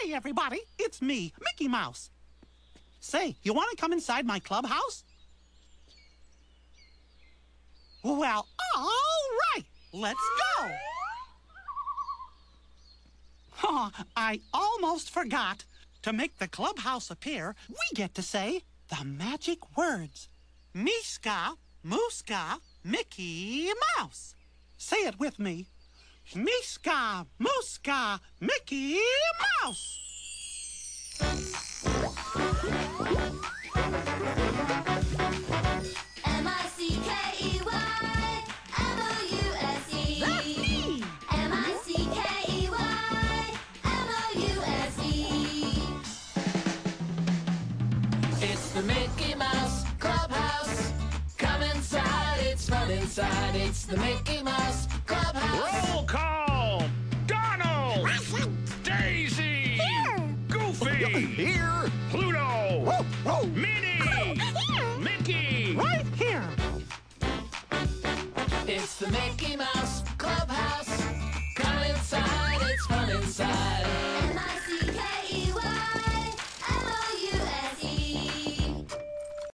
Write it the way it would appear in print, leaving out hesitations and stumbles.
Hey, everybody, it's me, Mickey Mouse. Say, you want to come inside my clubhouse? Well, all right, let's go. Oh, I almost forgot. To make the clubhouse appear, we get to say the magic words. Miska, Mooska, Mickey Mouse. Say it with me. Miska, Mooska, Mickey Mouse. M-I-C-K-E-Y, M-O-U-S-E. That's me. M-I-C-K-E-Y, M-O-U-S-E. It's the Mickey Mouse Clubhouse. Come inside, it's fun inside. It's the Mickey Mouse Clubhouse. Roll call! Donald! Daisy! Here! Goofy! Here! Pluto! Whoa, whoa. Minnie! Here! Mickey! Right here. It's the Mickey Mouse Clubhouse. Come inside, it's fun inside.